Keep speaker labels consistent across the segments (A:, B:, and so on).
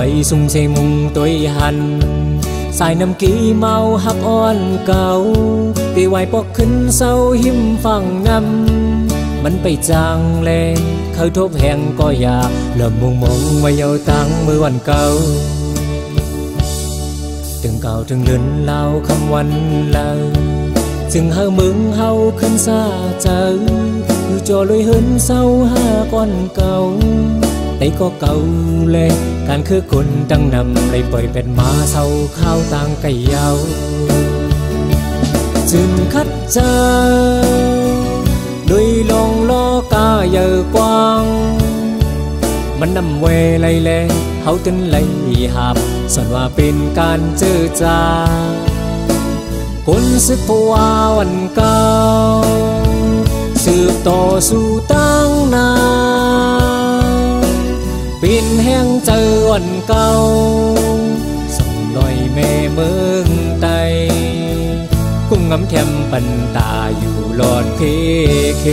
A: อยสุ่งใส่มุงตัวหันสายน้ำกีเมาหักอ่อนเก่าตีไว้ปอกขึ้นเศร้าหิมฟังนำมันไปจางแลเขาทบแหงก็อยากเริ่มมองไว้เยาตั้งมือวันเก่าถึงเก่าถึงเดินเล่าคำวันเล่าจึงเฮามึงเฮาขึ้นซาเจออยู่จอลอยเหินเศร้าหาก้อนเก่าแต่ก็เก่าเลยการคือคนดังนำเลยปล่อยเป็นมาเศร้าข้าวต่างไก่ยาวจึงคัดเจอโดยลองล้อกาเยอะกว้างมันนำเวไลแลเฮาตึนไลหับส่วนว่าเป็นการเจอจาคนสึกเพราะว่าวันเก่าสืบต่อสู่ตั้งนานเป็นแห่งเจอวันเก่าส่งลอยแม่เมืองไตกุ้งงำแถมปันตาอยู่หลอดเค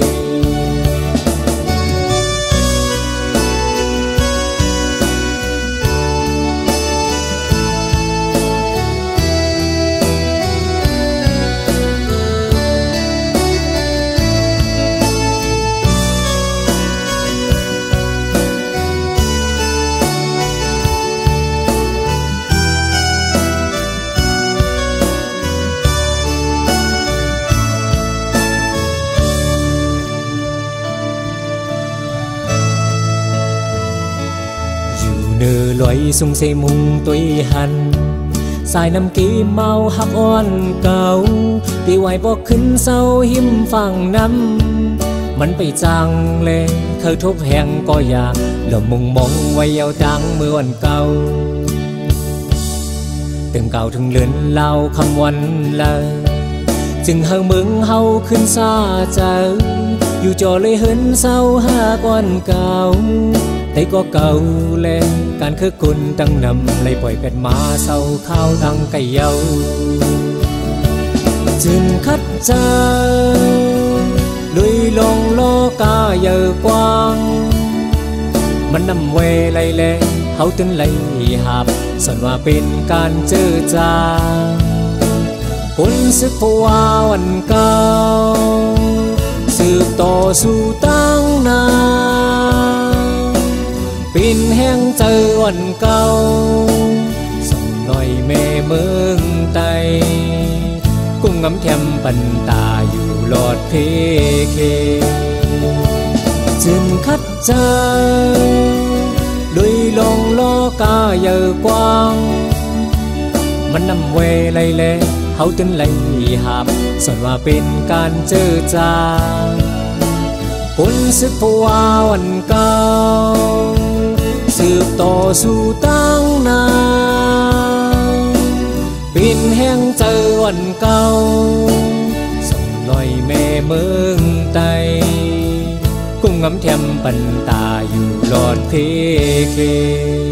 A: เนื้อลอยสุ่งใส่มุงตัวหันสายน้ำกีเมาหักอ่อนเก่าตีไว้บอกขึ้นเศร้าหิมฟังน้ำมันไปจางเลยเขาทบแหงก็อยากเริ่มมองไว้เยาดังเมื่อวันเก่าถึงเก่าถึงเลือนเล่าคำวันเลยจึงเฮามึงเฮาขึ้นซาเจออยู่จอเลยเหินเศร้าหาก้อนเก่าแต่ก็เก่าแล้วการคือคนตั้งนำเลยปล่อยเป็นมาเศร้าข้าวตั้งไก่เยาจึงคัดเจอลุยลงล้อกาเยอะกว้างมันนำเวไลแลเฮาตึนไลหับส่วนว่าเป็นการเจอจาคนสึกเพราะว่าวันเก่าสืบต่อสู่ตั้งนานเป็นแห่งเจอวันเก่าส่งลอยแม่เมืองไตกุ้งงำแถมปันตาอยู่หลอดเคจึงคัดเจอโดยลองล้อกาเยอะกว้างมันนำเวไลแลเฮาตึนไลหับส่วนว่าเป็นการเจอจาคนสึกเพราะว่าวันเก่าสืบต่อสู่ตั้งนานเป็นแห่งเจอวันเก่าส่งลอยแม่เมืองไตกุ้งงำแถมปันตาอยู่หลอดเค